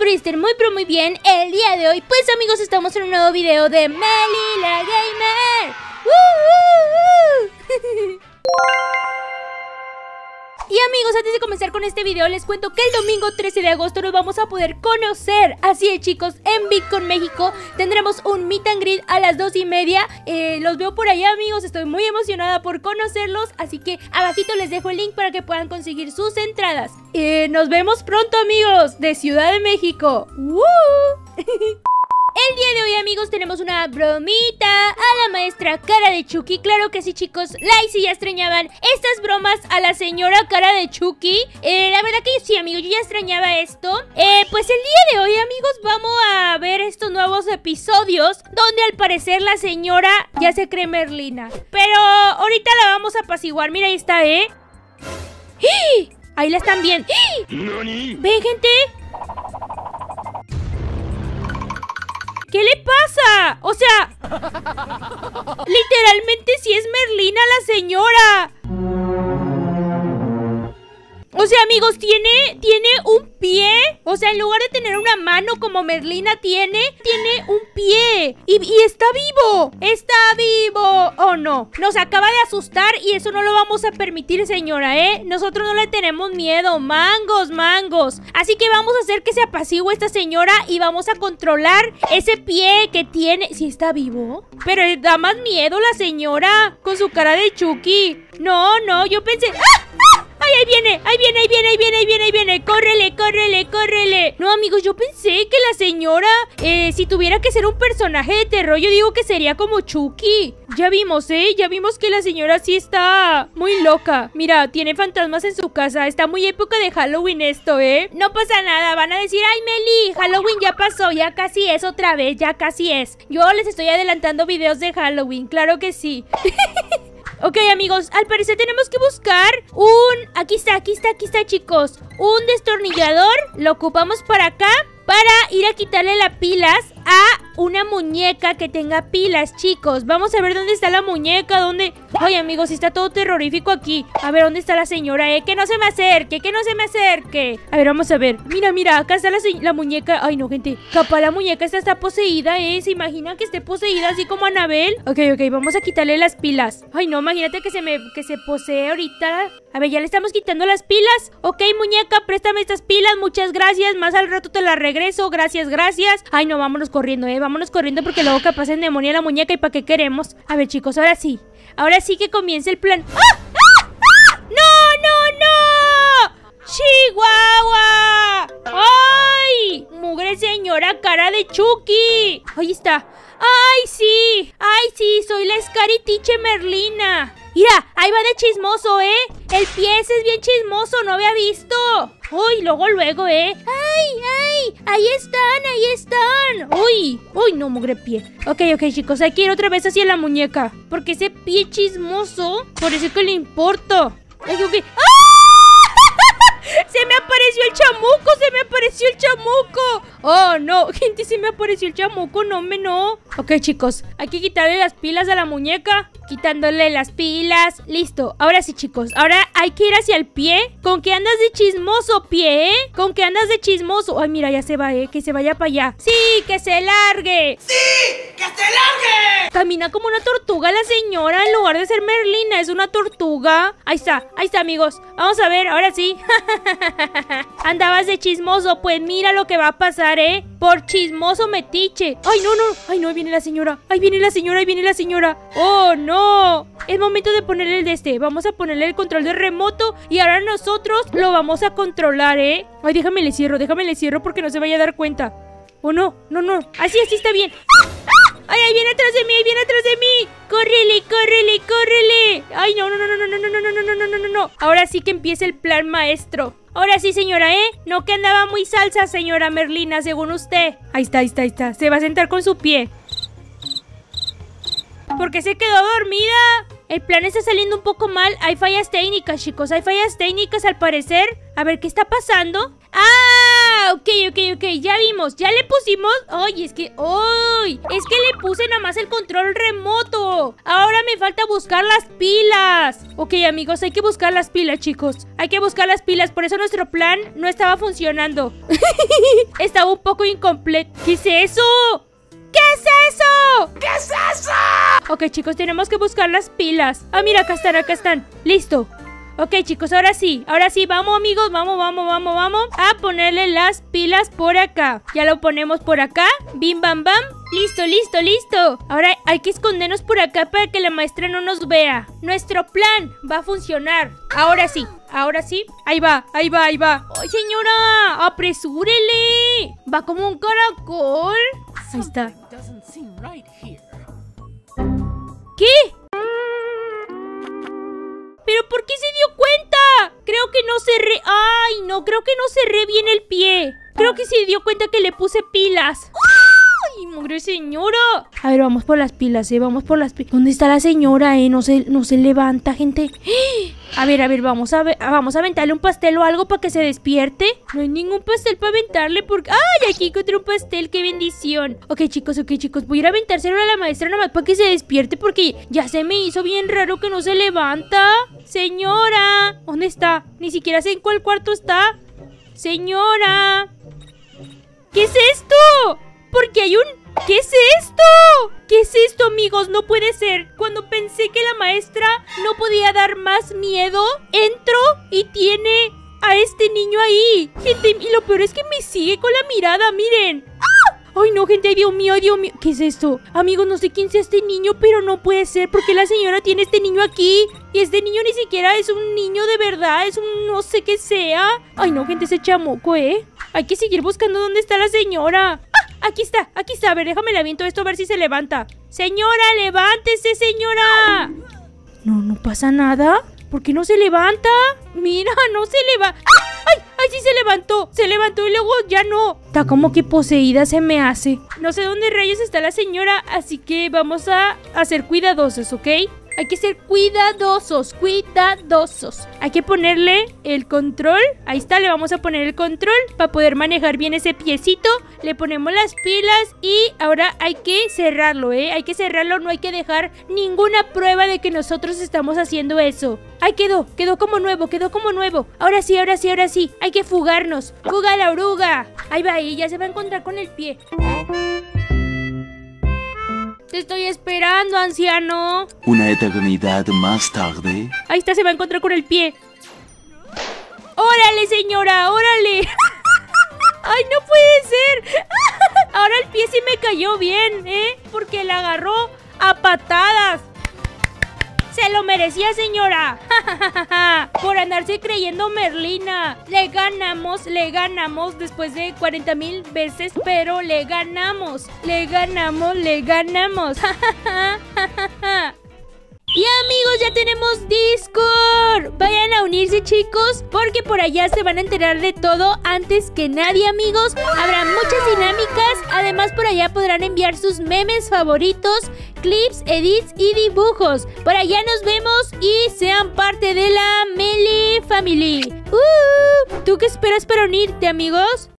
espero que estén muy pero muy bien el día de hoy. Pues amigos, estamos en un nuevo video de Meli la Gamer. Y amigos, antes de comenzar con este video les cuento que el domingo 13 de agosto nos vamos a poder conocer. Así es, chicos, en VidCon México tendremos un meet and greet a las 2:30. Los veo por allá, amigos, estoy muy emocionada por conocerlos. Así que abajito les dejo el link para que puedan conseguir sus entradas. Nos vemos pronto, amigos, de Ciudad de México. El día de hoy, amigos, tenemos una bromita a la maestra Cara de Chucky. Claro que sí, chicos, like si ya extrañaban estas bromas a la señora Cara de Chucky. La verdad que sí, amigos, yo ya extrañaba esto. Pues el día de hoy, amigos, vamos a ver estos nuevos episodios donde al parecer la señora ya se cree Merlina. Pero ahorita la vamos a apaciguar. Mira, ahí está, ¡Sí! Ahí la están viendo. ¡Sí! ¿Ven, gente? ¿Qué le pasa? O sea, literalmente sí es Merlina la señora. O sea, amigos, tiene un pie. O sea, en lugar de tener una mano como Merlina tiene un pie. Y está vivo. Está vivo. Oh, no. Nos acaba de asustar y eso no lo vamos a permitir, señora, Nosotros no le tenemos miedo. Mangos, mangos. Así que vamos a hacer que se apacigüe esta señora y vamos a controlar ese pie que tiene. ¿Sí está vivo? Pero da más miedo la señora con su cara de Chucky. No, yo pensé... ¡Ah! ¡Ay, ahí viene! ¡Ahí viene, ahí viene, ahí viene, ahí viene, ahí viene! ¡Córrele, córrele, córrele! No, amigos, yo pensé que la señora, si tuviera que ser un personaje de terror, yo digo que sería como Chucky. Ya vimos, Ya vimos que la señora sí está muy loca. Mira, tiene fantasmas en su casa. Está muy época de Halloween esto, No pasa nada. Van a decir, ¡ay, Meli! Halloween ya pasó, ya casi es otra vez, ya casi es. Yo les estoy adelantando videos de Halloween, claro que sí. Ok, amigos, al parecer tenemos que buscar Aquí está, chicos. Un destornillador. Lo ocupamos para acá para ir a quitarle las pilas a una muñeca que tenga pilas, chicos. Vamos a ver dónde está la muñeca, dónde... Ay, amigos, está todo terrorífico aquí. A ver, ¿dónde está la señora, Que no se me acerque, que no se me acerque. A ver, vamos a ver. Mira, acá está la muñeca. Ay, no, gente. Capaz la muñeca está poseída, ¿Se imagina que esté poseída así como Anabel? Ok, vamos a quitarle las pilas. Ay, no, imagínate que se posee ahorita. A ver, ya le estamos quitando las pilas. Ok, muñeca, préstame estas pilas, muchas gracias. Más al rato te las regreso, gracias. Ay, no, vámonos corriendo, Vámonos corriendo porque luego capaz se endemonia la muñeca. ¿Y para qué queremos? A ver, chicos, ahora sí que comience el plan. ¡Ah! ¡No! ¡Chihuahua! ¡Ay! ¡Mugre señora Cara de Chucky! Ahí está. ¡Ay, sí! Soy la Scary Teacher Merlina. Mira, ahí va de chismoso, El pie ese es bien chismoso, no había visto. Uy, luego, ¡Ay! Ahí están. Uy, no, mugre pie. Ok, chicos, hay que ir otra vez hacia la muñeca. Porque ese pie chismoso, por eso que le importa. Ay, ok. ¡Se me apareció el chamuco! ¡Oh, no! Gente, se me apareció el chamuco, no. Ok, chicos, hay que quitarle las pilas a la muñeca. Quitándole las pilas. Listo, ahora sí, chicos. Ahora hay que ir hacia el pie. ¿Con qué andas de chismoso, pie, ¿Con qué andas de chismoso? Ay, mira, ya se va, que se vaya para allá. ¡Sí, que se largue! ¡Sí, que se largue! Camina como una tortuga la señora. En lugar de ser Merlina, es una tortuga. Ahí está, amigos. Vamos a ver, ahora sí. Andabas de chismoso. Pues mira lo que va a pasar, por chismoso metiche. Ay, no. Ay, no, ahí viene la señora. Oh, no. Es momento de ponerle el de este. Vamos a ponerle el control de remoto. Y ahora nosotros lo vamos a controlar, Ay, déjame le cierro porque no se vaya a dar cuenta. Oh, no. Así está bien. ¡Ay, ahí viene atrás de mí! ¡Córrele! ¡Ay, no! Ahora sí que empieza el plan maestro. Ahora sí, señora, No que andaba muy salsa, señora Merlina, según usted. Ahí está. Se va a sentar con su pie. ¿Por qué se quedó dormida? El plan está saliendo un poco mal. Hay fallas técnicas, chicos. Hay fallas técnicas al parecer. A ver, ¿qué está pasando? ¡Ah! Ok, ya vimos, ya le pusimos. Ay, es que le puse nada más el control remoto. Ahora me falta buscar las pilas. Ok, amigos, hay que buscar las pilas, chicos. Hay que buscar las pilas, por eso nuestro plan no estaba funcionando. Estaba un poco incompleto. ¿Qué es eso? ¿Qué es eso? ¿Qué es eso? Ok, chicos, tenemos que buscar las pilas. Ah, mira, acá están. Listo. Ok, chicos, ahora sí, vamos, amigos, vamos a ponerle las pilas por acá. Ya lo ponemos por acá, bim, bam, bam. Listo. Ahora hay que escondernos por acá para que la maestra no nos vea. Nuestro plan va a funcionar. Ahora sí, ahí va. ¡Ay, señora! ¡Apresúrele! Va como un caracol. Ahí está. ¿Qué? ¿Pero por qué se dio cuenta? Creo que no cerré... ¡Ay, no! Creo que no cerré bien el pie. Creo que se dio cuenta que le puse pilas. ¡Ay, mugre señora! A ver, vamos por las pilas, vamos por las pilas. ¿Dónde está la señora, No se levanta, gente. A ver, vamos a aventarle un pastel o algo para que se despierte. No hay ningún pastel para aventarle porque... ¡Ay, aquí encontré un pastel! ¡Qué bendición! Ok, chicos, voy a ir a aventárselo a la maestra nada más para que se despierte porque ya se me hizo bien raro que no se levanta. Señora, ¿dónde está? Ni siquiera sé en cuál cuarto está. Señora, ¿qué es esto? Porque hay un... ¿Qué es esto? ¿Qué es esto, amigos? No puede ser. Cuando pensé que la maestra no podía dar más miedo, entro y tiene a este niño ahí. Gente, y lo peor es que me sigue con la mirada, miren. ¡Ah! Ay, no, gente, Dios mío. ¿Qué es esto? Amigos, no sé quién sea este niño, pero no puede ser porque la señora tiene este niño aquí. Y este niño ni siquiera es un niño de verdad, es un no sé qué sea. Ay, no, gente, ese chamuco, Hay que seguir buscando dónde está la señora. Aquí está. A ver, déjame le aviento esto a ver si se levanta. Señora, levántese, señora. No pasa nada. ¿Por qué no se levanta? Mira, no se levanta. ¡Ay, sí se levantó! Se levantó y luego ya no. Está como que poseída se me hace. No sé dónde rayos está la señora, así que vamos a ser cuidadosos, ¿ok? Hay que ser cuidadosos. Hay que ponerle el control. Ahí está, le vamos a poner el control para poder manejar bien ese piecito. Le ponemos las pilas y ahora hay que cerrarlo, Hay que cerrarlo, no hay que dejar ninguna prueba de que nosotros estamos haciendo eso. Ahí quedó como nuevo. Ahora sí. Hay que fugarnos. Fuga la oruga. Ahí va, ya se va a encontrar con el pie. Te estoy esperando, anciano. Una eternidad más tarde. Ahí está, se va a encontrar con el pie. ¡Órale, señora! ¡Órale! ¡Ay, no puede ser! Ahora el pie sí me cayó bien, porque la agarró a patadas. ¡Se lo merecía, señora! Por andarse creyendo Merlina. Le ganamos después de 40,000 veces, pero le ganamos. Y amigos, ya tenemos Discord. Vayan a unirse, chicos, porque por allá se van a enterar de todo antes que nadie, amigos. Habrá muchas dinámicas. Además, por allá podrán enviar sus memes favoritos, clips, edits y dibujos. Por allá nos vemos y sean parte de la Meli Family. ¿Tú qué esperas para unirte, amigos?